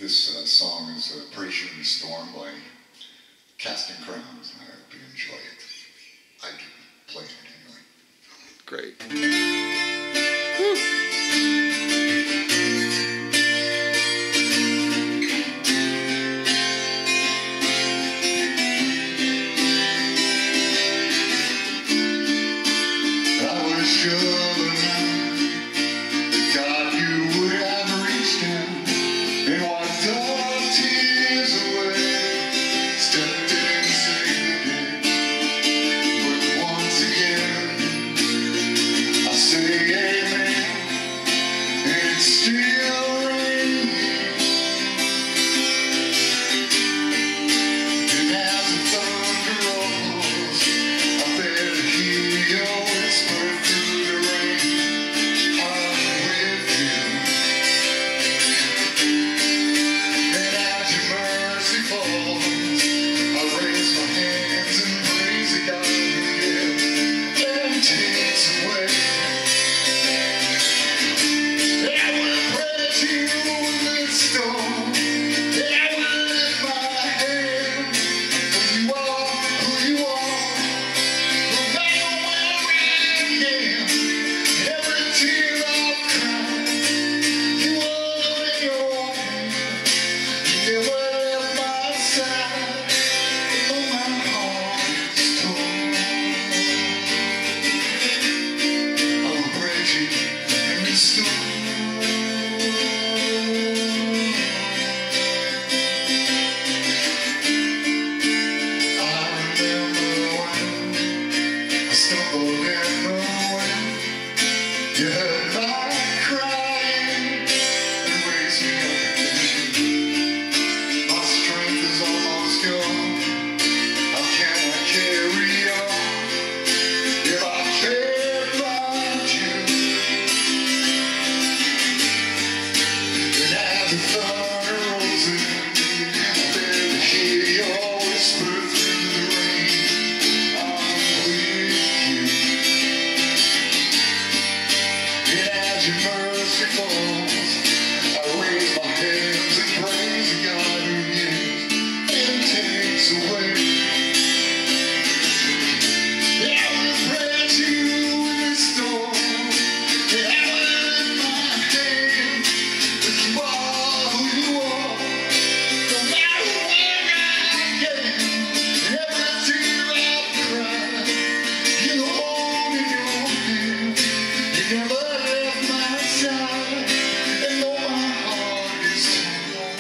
This song is Operation Storm by Casting Crowns. I hope you enjoy it. I do. Play it anyway. Great. I was sure the night that God you would have reached down and wiped all tears away, stepped in and saved the day. But once again, I say amen, and it's still raining. And as the thunder rolls, I better hear your whisper through the rain. I'm with you. And as your mercy falls, I raise my hands and praise the God who gives and takes away. And I will praise you in this storm. And I will lift my hand, for you are who you are. No matter where I am, every tear I've cried, you are in your hand. You never left my side, though my heart is torn. I will praise you in this storm. I remember when I stumbled in the wind. You heard my crying and raised me up again. My strength is almost gone. How can I carry on if I can't find you? And as the thunder rolls in, I better hear your whisper through the rain. I'm with you. And as your mercy falls, I raise my hands and praise the God who gives and takes away. And I will praise you in this storm. And I will lift my hand, for you are who you are. No matter where I am, every tear I've cried, you hold in your hand. You never left my side, and though my heart is torn,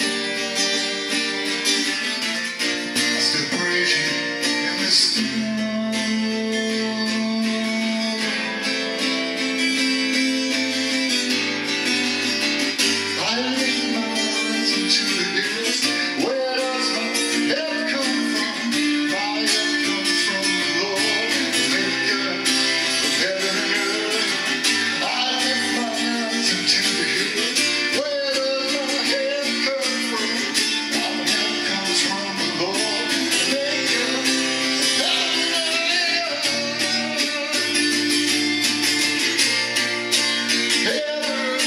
I still praise you in this storm. I lift my eyes into the hills. Where does my help come from? My help comes from the Lord, the maker of heaven and earth. I lift my eyes into the hills. Where does my help come from? My help comes from the Lord, the maker of heaven and earth. Heaven and earth.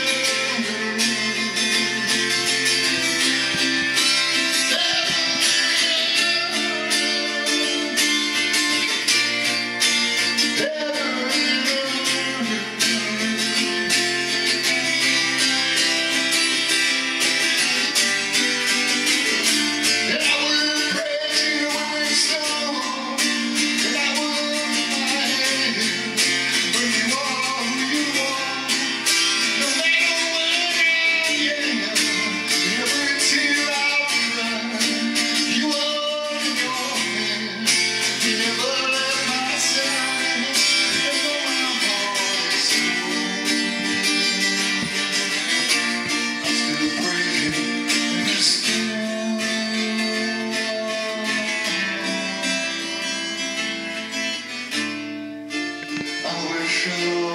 And I will praise you in this storm. And I will lift my hands, for you are who you are. No matter where I am, every tear I've cried, you are in your hand. You never left my side, and though my heart is torn, I still praise you in this storm. I wish I